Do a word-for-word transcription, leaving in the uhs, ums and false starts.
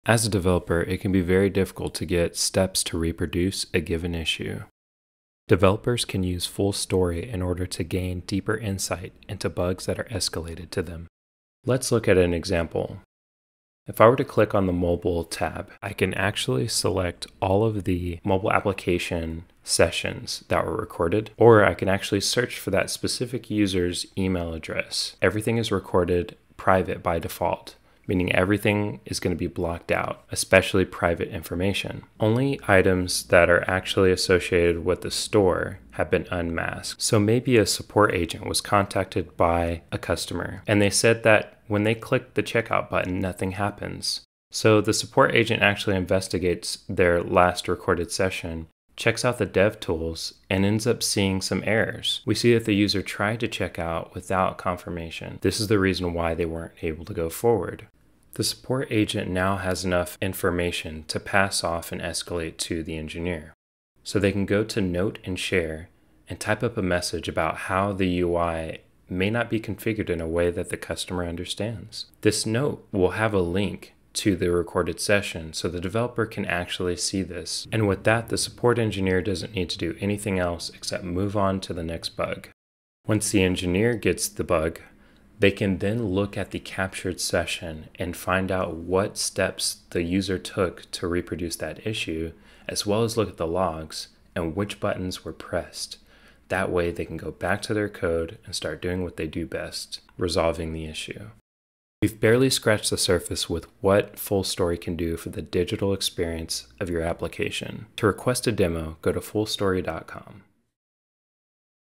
As a developer, it can be very difficult to get steps to reproduce a given issue. Developers can use Fullstory in order to gain deeper insight into bugs that are escalated to them. Let's look at an example. If I were to click on the Mobile tab, I can actually select all of the mobile application sessions that were recorded, or I can actually search for that specific user's email address. Everything is recorded private by default, meaning everything is going to be blocked out, especially private information. Only items that are actually associated with the store have been unmasked. So maybe a support agent was contacted by a customer, and they said that when they click the checkout button, nothing happens. So the support agent actually investigates their last recorded session, checks out the dev tools, and ends up seeing some errors. We see that the user tried to check out without confirmation. This is the reason why they weren't able to go forward. The support agent now has enough information to pass off and escalate to the engineer. So they can go to Note and Share and type up a message about how the U I may not be configured in a way that the customer understands. This note will have a link to the recorded session so the developer can actually see this. And with that, the support engineer doesn't need to do anything else except move on to the next bug. Once the engineer gets the bug, they can then look at the captured session and find out what steps the user took to reproduce that issue, as well as look at the logs and which buttons were pressed. That way they can go back to their code and start doing what they do best, resolving the issue. We've barely scratched the surface with what Fullstory can do for the digital experience of your application. To request a demo, go to fullstory dot com.